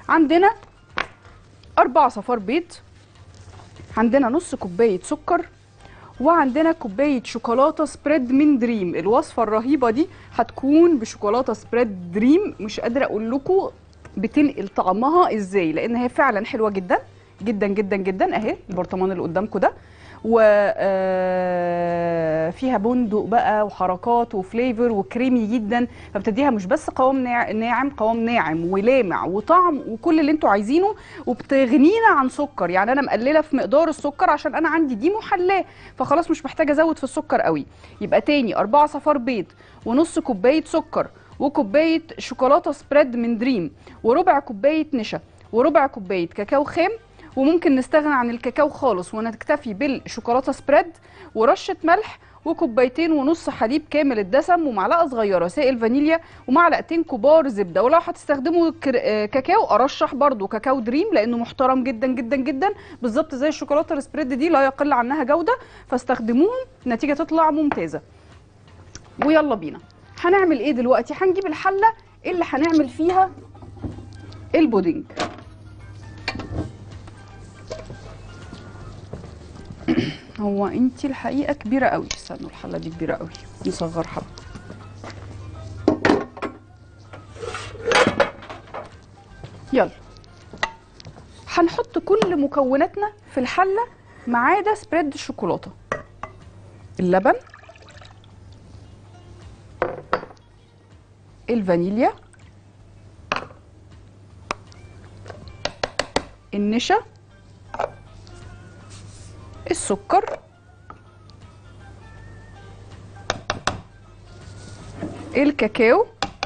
عندنا 4 صفار بيض، عندنا نص كوبايه سكر، وعندنا كوبايه شوكولاته سبريد من دريم. الوصفه الرهيبه دي هتكون بشوكولاته سبريد دريم، مش قادره اقول لكم بتنقل طعمها ازاي، لان هي فعلا حلوه جدا جدا جدا جدا. اهي البرطمان اللي قدامكم ده، وفيها بندق بقى وحركات وفليفر وكريمي جدا، فبتديها مش بس قوام ناعم، قوام ناعم ولامع وطعم وكل اللي انتوا عايزينه، وبتغنينا عن سكر. يعني انا مقلله في مقدار السكر عشان انا عندي دي محلاه، فخلاص مش محتاجه ازود في السكر قوي. يبقى تاني 4 صفار بيض ونص كوبايه سكر وكوبايه شوكولاته سبريد من دريم وربع كوبايه نشا وربع كوبايه كاكاو خام، وممكن نستغنى عن الكاكاو خالص ونكتفي بالشوكولاته سبريد، ورشه ملح، وكوبايتين ونص حليب كامل الدسم، ومعلقه صغيره سائل فانيليا، ومعلقتين كبار زبده. ولو هتستخدموا كاكاو ارشح برضو كاكاو دريم لانه محترم جدا جدا جدا، بالظبط زي الشوكولاته السبريد دي لا يقل عنها جوده، فاستخدموهم النتيجه تطلع ممتازه. ويلا بينا هنعمل ايه دلوقتي؟ هنجيب الحله اللي هنعمل فيها البودنج. هو انتي الحقيقه كبيره قوي، استنوا الحله دي كبيره قوي، نصغر حبه. يلا هنحط كل مكوناتنا في الحله ما عدا سبريد الشوكولاته. اللبن، الفانيليا، النشا، السكر، الكاكاو،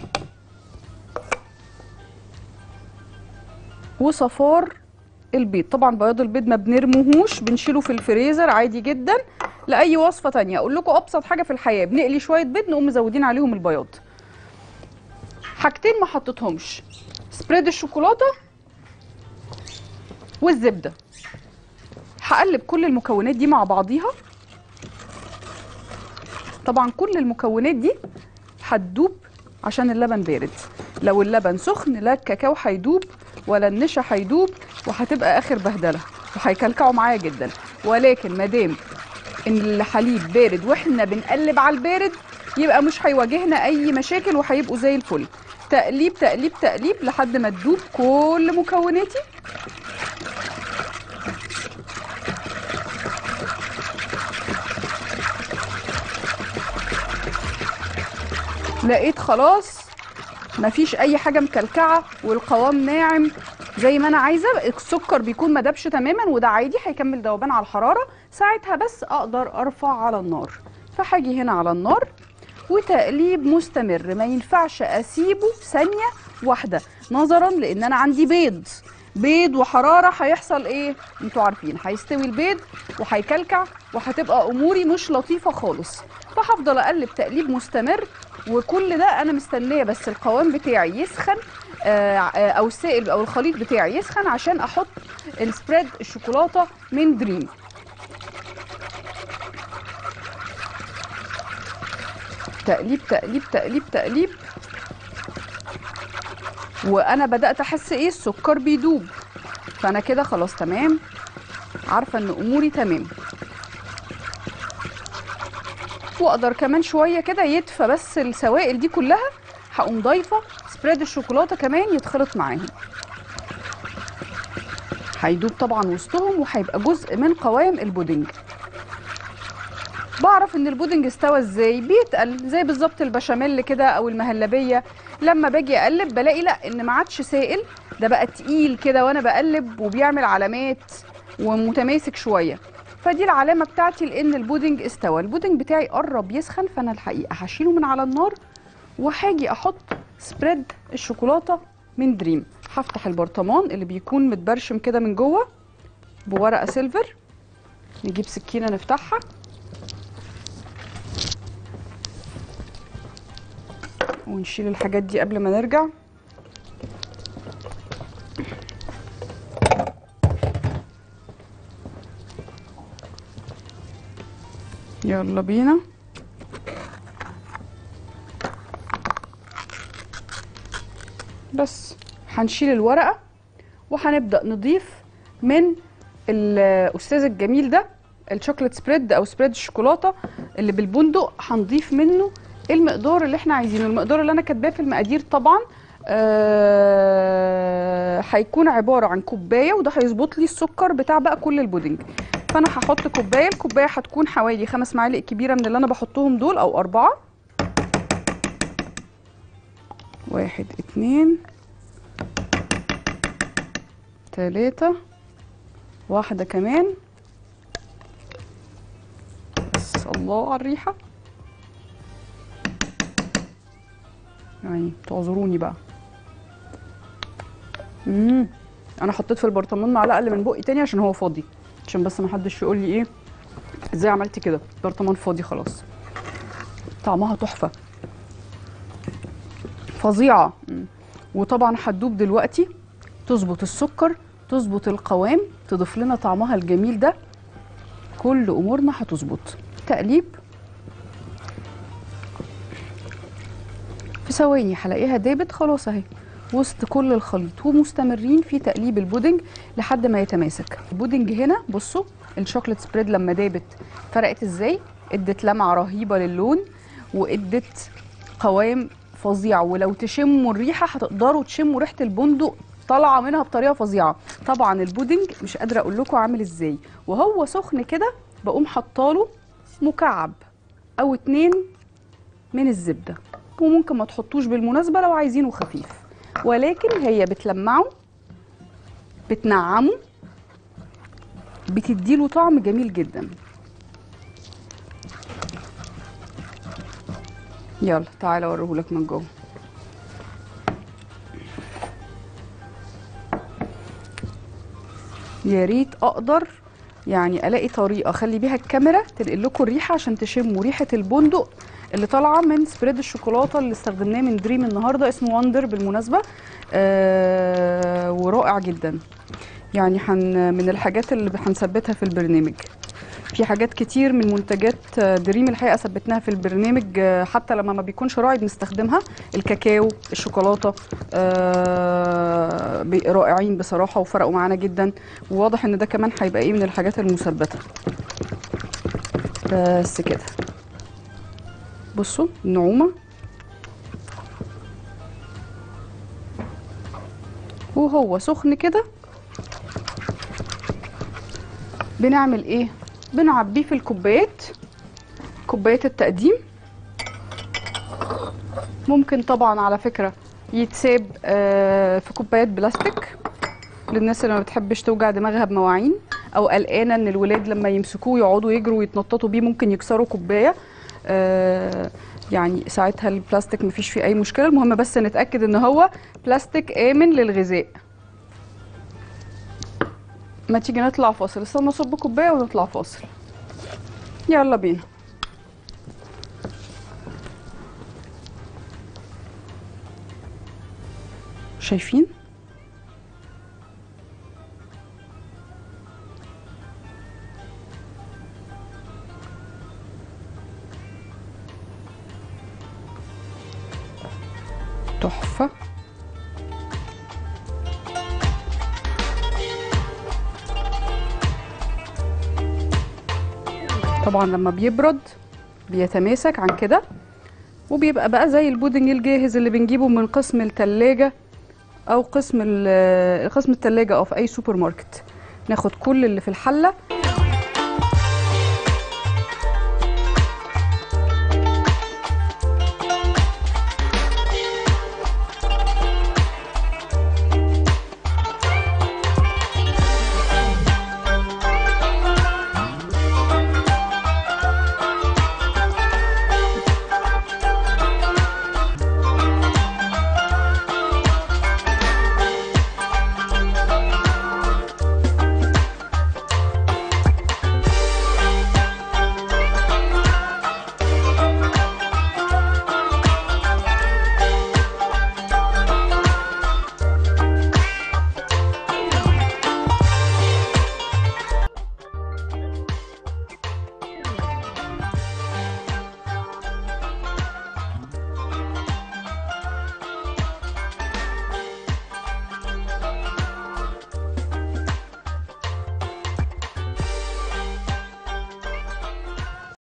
وصفار البيض. طبعا بياض البيض ما بنرموهوش، بنشيله في الفريزر عادي جدا لاي وصفه تانية. اقول لكم ابسط حاجه في الحياه، بنقلي شويه بيض نقوم مزودين عليهم البياض. حاجتين ما حطيتهمش، سبريد الشوكولاته والزبده. هقلب كل المكونات دي مع بعضيها. طبعا كل المكونات دي هتدوب عشان اللبن بارد، لو اللبن سخن لا الكاكاو هيدوب ولا النشا هيدوب، وهتبقى اخر بهدله وهيكلكعوا معايا جدا. ولكن مادام ان الحليب بارد واحنا بنقلب على البارد يبقى مش هيواجهنا اي مشاكل وهيبقوا زي الفل. تقليب تقليب تقليب لحد ما تدوب كل مكوناتي. لقيت خلاص مفيش اي حاجه مكلكعه والقوام ناعم زي ما انا عايزه. السكر بيكون ما دابش تماما وده عادي، هيكمل ذوبان على الحراره ساعتها، بس اقدر ارفع على النار. فهاجي هنا على النار وتقليب مستمر، ما ينفعش اسيبه ثانيه واحده نظرا لان انا عندي بيض وحراره. هيحصل ايه؟ انتوا عارفين، هيستوي البيض وهيكلكع وهتبقى اموري مش لطيفه خالص. فهفضل اقلب تقليب مستمر، وكل ده انا مستنيه بس القوام بتاعي يسخن، او السائل او الخليط بتاعي يسخن عشان احط السبريد الشوكولاته من دريم. تقليب تقليب تقليب تقليب، وانا بدات احس ايه؟ السكر بيدوب، فانا كده خلاص تمام، عارفه ان اموري تمام. واقدر كمان شويه كده يدفى بس السوائل دي كلها، هقوم ضايفه سبريد الشوكولاته كمان يتخلط معاهم، هيدوب طبعا وسطهم وهيبقى جزء من قوام البودنج. بعرف ان البودنج استوى ازاي؟ بيتقل زي بالظبط البشاميل كده او المهلبيه. لما باجي اقلب بلاقي لا ان ما عادش سائل، ده بقى تقيل كده وانا بقلب وبيعمل علامات ومتماسك شويه، فدي العلامه بتاعتي لان البودنج استوى. البودنج بتاعي قرب يسخن، فانا الحقيقه هشيله من على النار وهاجي احط سبريد الشوكولاته من دريم. هفتح البرطمان اللي بيكون متبرشم كده من جوه بورقه سيلفر، نجيب سكينه نفتحها ونشيل الحاجات دي قبل ما نرجع. يلا بينا. بس هنشيل الورقة وهنبدا نضيف من الاستاذ الجميل ده الشوكليت سبريد او سبريد الشوكولاته اللي بالبندق. هنضيف منه المقدار اللي احنا عايزينه. المقدار اللي انا كاتباه في المقادير طبعا هيكون عباره عن كوبايه، وده هيظبط لي السكر بتاع بقى كل البودنج. فانا هحط كوبايه، الكوبايه هتكون حوالي 5 معالق كبيره من اللي انا بحطهم دول او 4. 1 2 3 واحده كمان. بس الله على الريحه، يعني تعذروني بقى. انا حطيت في البرطمان معلقه اللي من بقي تاني عشان هو فاضي، عشان بس ما حدش يقول لي ايه ازاي عملتي كده، البرطمان فاضي خلاص. طعمها تحفه فظيعه. وطبعا هتدوب دلوقتي، تظبط السكر، تظبط القوام، تضيف لنا طعمها الجميل ده، كل امورنا هتظبط. تقليب في ثواني هلاقيها دابت خلاص اهي وسط كل الخليط، ومستمرين في تقليب البودنج لحد ما يتماسك. البودنج هنا بصوا الشوكليت سبريد لما دابت فرقت ازاي، ادت لمعه رهيبه للون وادت قوام فظيع. ولو تشموا الريحه هتقدروا تشموا ريحه البندق طالعه منها بطريقه فظيعه. طبعا البودنج مش قادره اقول لكم عامل ازاي، وهو سخن كده بقوم حطاله مكعب او 2 من الزبده، وممكن ما تحطوش بالمناسبه لو عايزينه خفيف، ولكن هي بتلمعه بتنعمه بتديله طعم جميل جدا. يلا تعالى اوريهولك من جوه. يا ريت اقدر يعني الاقي طريقه اخلي بيها الكاميرا تنقل لكم الريحه عشان تشموا ريحه البندق اللي طالعه من سبريد الشوكولاته اللي استخدمناه من دريم النهارده، اسمه وندر بالمناسبه. ورائع جدا، يعني من الحاجات اللي هنثبتها في البرنامج. في حاجات كتير من منتجات دريم الحقيقه ثبتناها في البرنامج، حتى لما ما بيكونش راعي بنستخدمها. الكاكاو، الشوكولاته، رائعين بصراحه وفرقوا معانا جدا، وواضح ان ده كمان هيبقى ايه من الحاجات المثبته. بس كده بصوا النعومه، وهو سخن كده بنعمل ايه؟ بنعبيه في الكوبايات، كوبايات التقديم. ممكن طبعا على فكرة يتساب في كوبايات بلاستيك للناس اللي ما بتحبش توجع دماغها بمواعين، او قلقانه ان الولاد لما يمسكوه يقعدوا يجروا ويتنططوا بيه ممكن يكسروا كوبايه. يعني ساعتها البلاستيك مفيش فيه اي مشكله، المهم بس نتاكد ان هو بلاستيك امن للغذاء. ما تيجي نطلع فاصل، استنى اصب كوبايه ونطلع فاصل. يلا بينا. شايفين؟ تحفة. طبعا لما بيبرد بيتماسك عن كده، وبيبقى بقى زي البودنج الجاهز اللي بنجيبه من قسم التلاجة او قسم التلاجة او في اي سوبر ماركت. ناخد كل اللي في الحلة